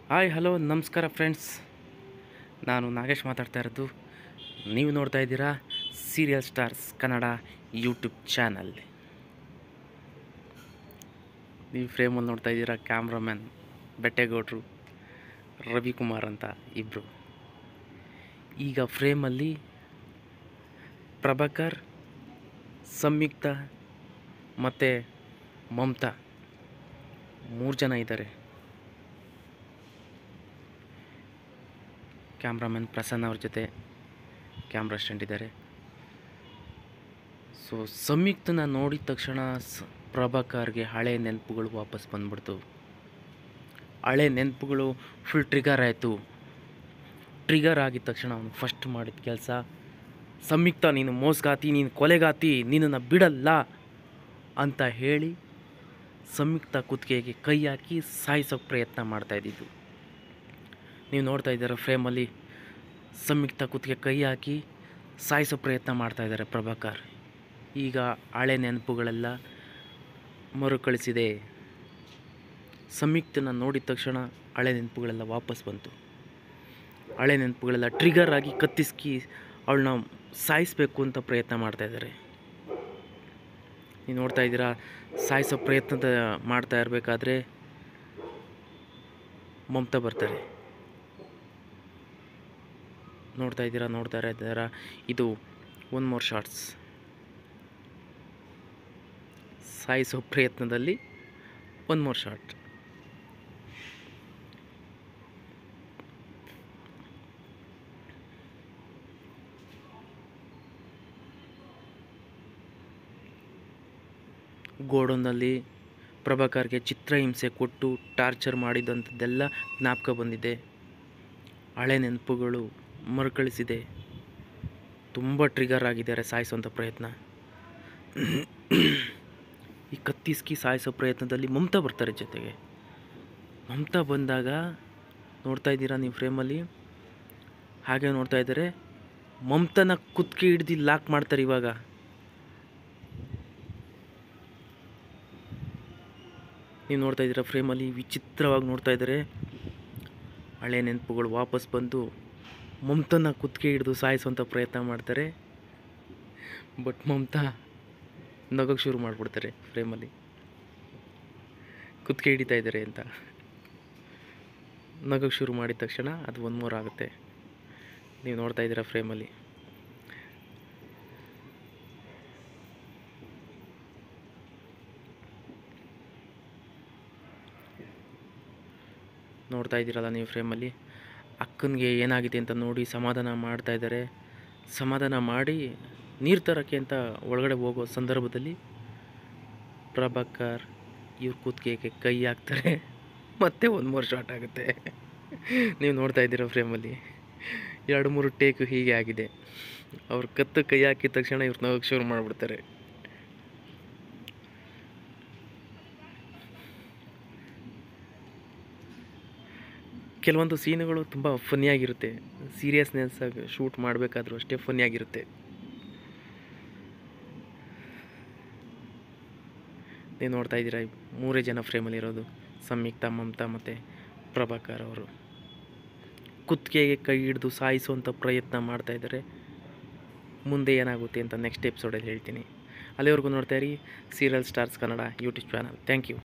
Hi hello ನಮಸ್ಕಾರ friends. ನಾನು ನಾಗೇಶ್ ಮಾತಾಡ್ತಾ ಇರೋದು. ನೀವು ನೋಡ್ತಾ ಇದ್ದೀರಾ serial stars Kannada YouTube channel. ನೀವು ಫ್ರೇಮಲ್ಲಿ ನೋಡ್ತಾ ಇದ್ದೀರಾ ಕ್ಯಾಮ್ರಾಮ್ಯಾನ್ ಬೆಟ್ಟೇಗೌಡರು, ರವಿಕುಮಾರ್ ಅಂತ ಇಬ್ಬರು. ಈಗ ಫ್ರೇಮಲ್ಲಿ ಪ್ರಭಾಕರ್, ಸಂಯುಕ್ತ ಮತ್ತು ಮಮತಾ 3 ಜನ ಇದ್ದಾರೆ. ಕ್ಯಾಮ್ರಾಮನ್ ಪ್ರಸನ್ನ ಅವ್ರ ಜೊತೆ ಕ್ಯಾಮ್ರಾ ಸ್ಟ್ಯಾಂಡ್ ಇದ್ದಾರೆ. ಸೊ ಸಂಯುಕ್ತನ ನೋಡಿದ ತಕ್ಷಣ ಪ್ರಭಾಕರ್ಗೆ ಹಳೆ ನೆನಪುಗಳು ವಾಪಸ್ ಬಂದ್ಬಿಡ್ತು. ಹಳೆ ನೆನಪುಗಳು ಫುಲ್ ಟ್ರಿಗರ್ ಆಯಿತು. ಟ್ರಿಗರ್ ಆಗಿದ ತಕ್ಷಣ ಅವನು ಫಸ್ಟ್ ಮಾಡಿದ ಕೆಲಸ, ಸಂಯುಕ್ತ ನೀನು ಮೋಸಗಾತಿ, ನೀನು ಕೊಲೆಗಾತಿ, ನಿನ್ನನ್ನು ಬಿಡಲ್ಲ ಅಂತ ಹೇಳಿ ಸಂಯುಕ್ತ ಕುತ್ತಿಗೆಗೆ ಕೈ ಹಾಕಿ ಸಾಯಿಸೋಕ್ಕೆ ಪ್ರಯತ್ನ ಮಾಡ್ತಾಯಿದ್ದಿದ್ದು. ನೀವು ನೋಡ್ತಾ ಇದ್ದೀರ ಫ್ರೇಮಲ್ಲಿ ಸಂಯುಕ್ತ ಕುತ್ತಿಗೆ ಕೈ ಹಾಕಿ ಸಾಯಿಸೋ ಪ್ರಯತ್ನ ಮಾಡ್ತಾಯಿದ್ದಾರೆ ಪ್ರಭಾಕರ್. ಈಗ ಹಳೆ ನೆನಪುಗಳೆಲ್ಲ ಮರುಕಳಿಸಿದೆ. ಸಂಯುಕ್ತನ ನೋಡಿದ ತಕ್ಷಣ ಹಳೆ ನೆನಪುಗಳೆಲ್ಲ ವಾಪಸ್ ಬಂತು. ಹಳೆ ನೆನಪುಗಳೆಲ್ಲ ಟ್ರಿಗರ್ ಆಗಿ ಕತ್ತಿಸ್ಕಿ ಅವಳನ್ನ ಸಾಯಿಸಬೇಕು ಅಂತ ಪ್ರಯತ್ನ ಮಾಡ್ತಾಯಿದ್ದಾರೆ. ನೀವು ನೋಡ್ತಾ ಇದ್ದೀರಾ, ಸಾಯಿಸೋ ಪ್ರಯತ್ನದ ಮಾಡ್ತಾ ಇರಬೇಕಾದ್ರೆ ಮಮತಾ ಬರ್ತಾರೆ. ನೋಡ್ತಾ ಇದ್ದೀರಾ, ಇದು 1 more ಶಾರ್ಟ್ಸ್. ಸಾಯಿಸೋ ಪ್ರಯತ್ನದಲ್ಲಿ 1 more ಶಾರ್ಟ್. ಗೋಡೌನ್ನಲ್ಲಿ ಪ್ರಭಾಕರ್ಗೆ ಚಿತ್ರಹಿಂಸೆ ಕೊಟ್ಟು ಟಾರ್ಚರ್ ಮಾಡಿದಂಥದ್ದೆಲ್ಲ ಜ್ಞಾಪಕ ಬಂದಿದೆ. ಹಳೆ ನೆನಪುಗಳು ಮರುಕಳಿಸಿದೆ. ತುಂಬ ಟ್ರಿಗರ್ ಆಗಿದ್ದಾರೆ ಸಾಯಿಸೋಂಥ ಪ್ರಯತ್ನ. ಈ ಕತ್ತಿಸ್ಕಿ ಸಾಯಿಸೋ ಪ್ರಯತ್ನದಲ್ಲಿ ಮಮತಾ ಬರ್ತಾರೆ ಜೊತೆಗೆ. ಮಮತಾ ಬಂದಾಗ ನೋಡ್ತಾ ಇದ್ದೀರಾ ನೀವು ಫ್ರೇಮಲ್ಲಿ, ಹಾಗೆ ನೋಡ್ತಾ ಇದ್ದಾರೆ ಮಮತಾನ ಕುತ್ತಿಗೆ ಹಿಡ್ದು ಲಾಕ್ ಮಾಡ್ತಾರೆ. ಇವಾಗ ನೀವು ನೋಡ್ತಾ ಇದ್ದೀರಾ ಫ್ರೇಮಲ್ಲಿ ವಿಚಿತ್ರವಾಗಿ ನೋಡ್ತಾ ಇದ್ದಾರೆ. ಹಳೆ ನೆನಪುಗಳು ವಾಪಸ್ ಬಂದು ಮಮತಾನ ಕುತ್ತಿಗೆ ಹಿಡಿದು ಸಾಯಿಸುವಂಥ ಪ್ರಯತ್ನ ಮಾಡ್ತಾರೆ. ಬಟ್ ಮಮತಾ ನಗೋಕ್ಕೆ ಶುರು ಮಾಡಿಬಿಡ್ತಾರೆ ಫ್ರೇಮಲ್ಲಿ, ಕುತ್ತಿಗೆ ಹಿಡಿತಾ ಇದ್ದಾರೆ ಅಂತ. ನಗೋಕ್ಕೆ ಶುರು ಮಾಡಿದ ತಕ್ಷಣ ಅದು 1 more ಆಗುತ್ತೆ. ನೀವು ನೋಡ್ತಾ ಇದ್ದೀರಾ ಫ್ರೇಮಲ್ಲಿ. ನೋಡ್ತಾ ಇದ್ದೀರಲ್ಲ ನೀವು ಫ್ರೇಮಲ್ಲಿ, ಅಕ್ಕನಿಗೆ ಏನಾಗಿದೆ ಅಂತ ನೋಡಿ ಸಮಾಧಾನ ಮಾಡ್ತಾ ಇದ್ದಾರೆ. ಸಮಾಧಾನ ಮಾಡಿ ನೀರು ತರೋಕ್ಕೆ ಅಂತ ಒಳಗಡೆ ಹೋಗೋ ಸಂದರ್ಭದಲ್ಲಿ ಪ್ರಭಾಕರ್ ಇವ್ರ ಕುತ್ತಿಗೆಗೆ ಕೈ ಹಾಕ್ತಾರೆ. ಮತ್ತೆ 1 more ಶಾಟ್ ಆಗುತ್ತೆ. ನೀವು ನೋಡ್ತಾ ಇದ್ದೀರ ಫ್ರೇಮಲ್ಲಿ 2-3 ಟೇಕು ಹೀಗೆ ಆಗಿದೆ. ಅವ್ರ ಕತ್ತು ಕೈ ಹಾಕಿದ ತಕ್ಷಣ ಇವ್ರು ನಗೋಕ್ಕೆ ಶುರು ಮಾಡಿಬಿಡ್ತಾರೆ. ಕೆಲವೊಂದು ಸೀನುಗಳು ತುಂಬ ಫನ್ನಿಯಾಗಿರುತ್ತೆ. ಸೀರಿಯಸ್ನೆಸ್ಸಾಗಿ ಶೂಟ್ ಮಾಡಬೇಕಾದ್ರೂ ಅಷ್ಟೇ ಫನ್ನಿಯಾಗಿರುತ್ತೆ. ನೀವು ನೋಡ್ತಾ ಇದ್ದೀರಾ 3 ಜನ ಫ್ರೇಮಲ್ಲಿರೋದು, ಸಂಯುಕ್ತ, ಮಮತಾ ಮತ್ತು ಪ್ರಭಾಕರ್. ಅವರು ಕುತ್ತಿಗೆಗೆ ಕೈ ಹಿಡಿದು ಸಾಯಿಸುವಂಥ ಪ್ರಯತ್ನ ಮಾಡ್ತಾಯಿದ್ದಾರೆ. ಮುಂದೆ ಏನಾಗುತ್ತೆ ಅಂತ ನೆಕ್ಸ್ಟ್ ಎಪಿಸೋಡಲ್ಲಿ ಹೇಳ್ತೀನಿ. ಅಲ್ಲಿವರೆಗೂ ನೋಡ್ತಾ ಇರಿ serial stars Kannada YouTube channel. Thank you.